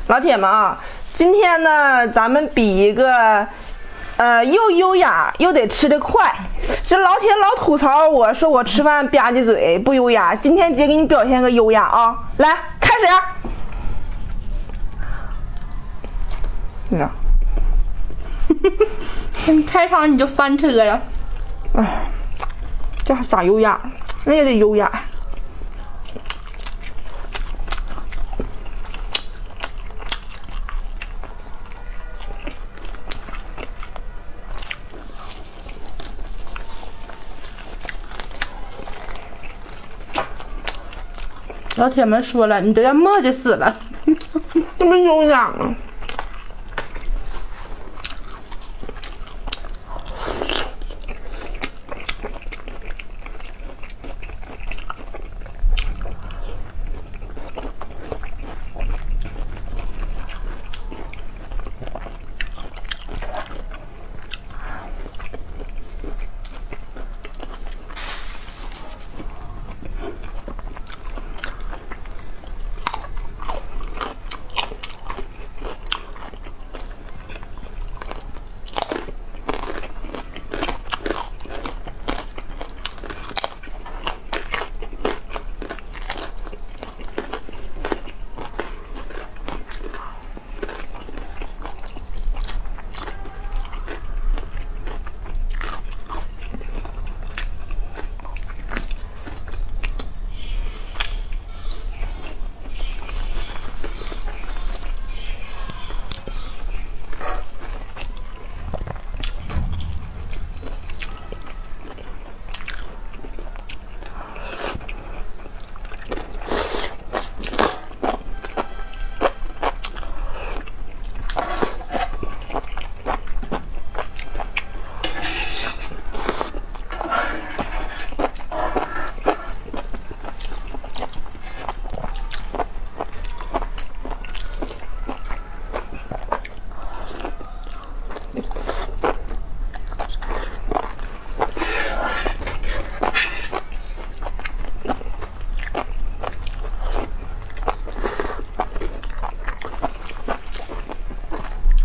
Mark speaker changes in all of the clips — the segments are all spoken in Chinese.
Speaker 1: 老铁们啊，今天呢，咱们比一个，又优雅又得吃得快。这老铁老吐槽我说我吃饭吧唧嘴不优雅，今天姐给你表现个优雅啊！来，开始。你看，
Speaker 2: 你开场你就翻车呀！
Speaker 1: 哎，这还咋优雅？那也得优雅。
Speaker 2: 老铁们说了，你都要磨叽死了，
Speaker 1: 这么优雅吗？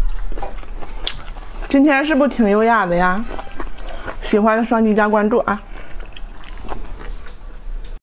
Speaker 1: 今天是不是挺优雅的呀？喜欢的双击加关注啊！